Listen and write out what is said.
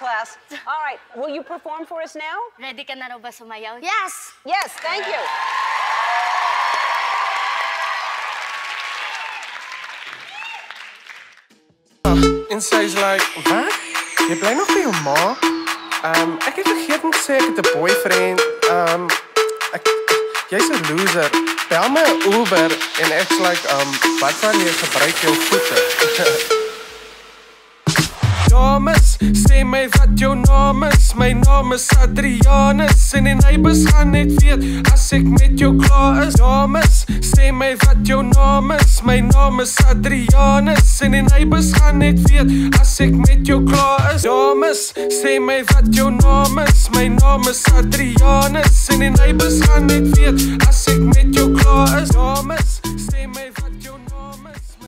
class. All right, will you perform for us now? Ready ka na raw ba sumayaw? Yes! Yes, thank you. En sy's like, wat? Jy bly nog by jou ma? Ek het vergeet om te sê ek het 'n boyfriend. Jy's 'n loser. Bel my 'n Uber en ek's like, wat van jy gebruik jou voete? Dames, sê my wat jou naam is. My naam is Adrianus en die neighbors gaan net weet as ek met jou klaar is. Dames, sê my wat jou naam is. My naam is Adrianus en die neighbors gaan net weet as ek met jou klaar is. Dames, sê my wat jou naam is. My naam is Adrianus en die neighbors gaan net weet as ek met jou klaar is. Dames